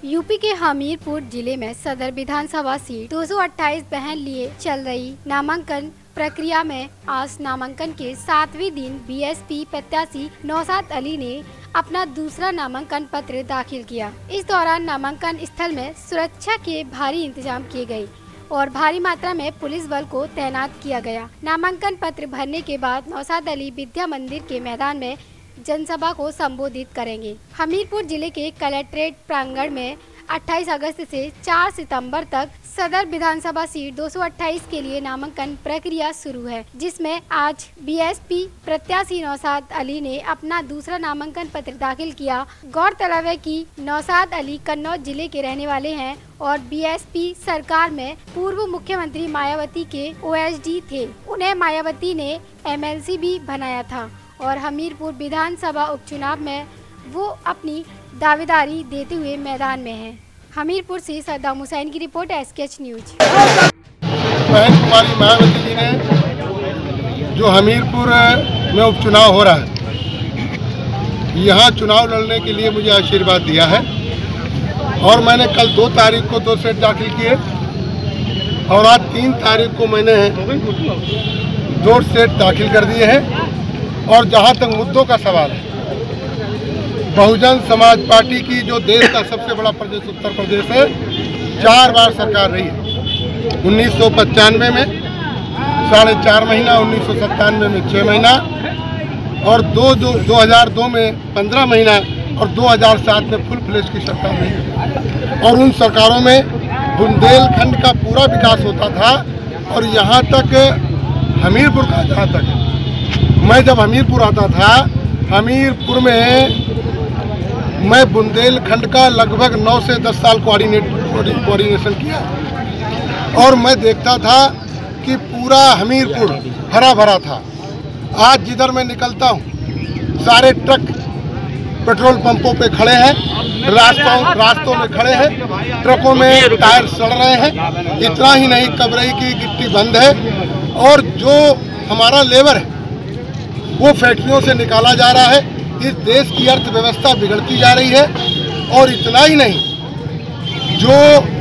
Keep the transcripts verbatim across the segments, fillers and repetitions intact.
UP के हमीरपुर जिले में सदर विधानसभा सीट दो सौ अट्ठाईस बहन लिए चल रही नामांकन प्रक्रिया में आज नामांकन के सातवें दिन बीएसपी प्रत्याशी नौशाद अली ने अपना दूसरा नामांकन पत्र दाखिल किया। इस दौरान नामांकन स्थल में सुरक्षा के भारी इंतजाम किए गए और भारी मात्रा में पुलिस बल को तैनात किया गया। नामांकन पत्र भरने के बाद नौशाद अली विद्या मंदिर के मैदान में जनसभा को संबोधित करेंगे। हमीरपुर जिले के कलेक्ट्रेट प्रांगण में अट्ठाईस अगस्त से चार सितंबर तक सदर विधानसभा सीट दो सौ अट्ठाईस के लिए नामांकन प्रक्रिया शुरू है, जिसमें आज बीएसपी प्रत्याशी नौशाद अली ने अपना दूसरा नामांकन पत्र दाखिल किया। गौरतलब है कि नौशाद अली कन्नौज जिले के रहने वाले हैं और बीएसपी सरकार में पूर्व मुख्यमंत्री मायावती के ओएसडी थे। उन्हें मायावती ने एमएलसी भी बनाया था और हमीरपुर विधानसभा उपचुनाव में वो अपनी दावेदारी देते हुए मैदान में हैं। हमीरपुर से सद्दाम हुसैन की रिपोर्ट, एसकेएच न्यूज। बहन कुमारी मायावती जी ने जो हमीरपुर में उपचुनाव हो रहा है, यहाँ चुनाव लड़ने के लिए मुझे आशीर्वाद दिया है और मैंने कल दो तारीख को दो सेट दाखिल किए और आज तीन तारीख को मैंने दो सेट दाखिल कर दिए हैं। और जहाँ तक मुद्दों का सवाल है, बहुजन समाज पार्टी की जो देश का सबसे बड़ा प्रदेश उत्तर प्रदेश है, चार बार सरकार रही है। उन्नीस सौ पचानवे में साढ़े चार महीना, उन्नीस सौ सत्तानवे में छः महीना और दो दो दो हजार दो में पंद्रह महीना और दो हजार सात में फुल फ्लेश की सरकार रही। और उन सरकारों में बुंदेलखंड का पूरा विकास होता था और यहाँ तक हमीरपुर का, जहाँ तक मैं जब हमीरपुर आता था, हमीरपुर में मैं बुंदेलखंड का लगभग नौ से दस साल कोऑर्डिनेट कोऑर्डिनेशन किया और मैं देखता था कि पूरा हमीरपुर हरा भरा था। आज जिधर मैं निकलता हूँ, सारे ट्रक पेट्रोल पंपों पे खड़े हैं, रास्तों रास्तों में खड़े हैं, ट्रकों में टायर सड़ रहे हैं। इतना ही नहीं, कबरई की गिट्टी बंद है और जो हमारा लेबर है वो फैक्ट्रियों से निकाला जा रहा है। इस देश की अर्थव्यवस्था बिगड़ती जा रही है। और इतना ही नहीं, जो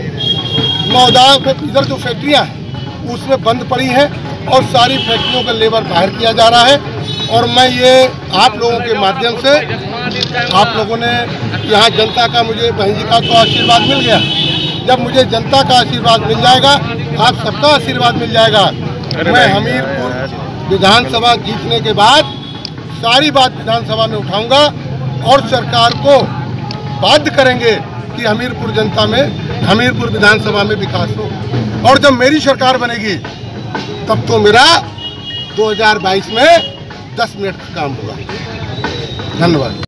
नौदा में इधर जो फैक्ट्रियां हैं उसमें बंद पड़ी हैं और सारी फैक्ट्रियों का लेबर बाहर किया जा रहा है। और मैं ये आप लोगों के माध्यम से, आप लोगों ने यहाँ जनता का, मुझे बहन जी का तो आशीर्वाद मिल गया, जब मुझे जनता का आशीर्वाद मिल जाएगा, आप सबका आशीर्वाद मिल जाएगा, मैं हमीरपुर विधानसभा जीतने के बाद सारी बात विधानसभा में उठाऊंगा और सरकार को बाध्य करेंगे कि हमीरपुर जनता में, हमीरपुर विधानसभा में विकास हो। और जब मेरी सरकार बनेगी तब तो मेरा दो हजार बाईस में दस मिनट का काम होगा। धन्यवाद।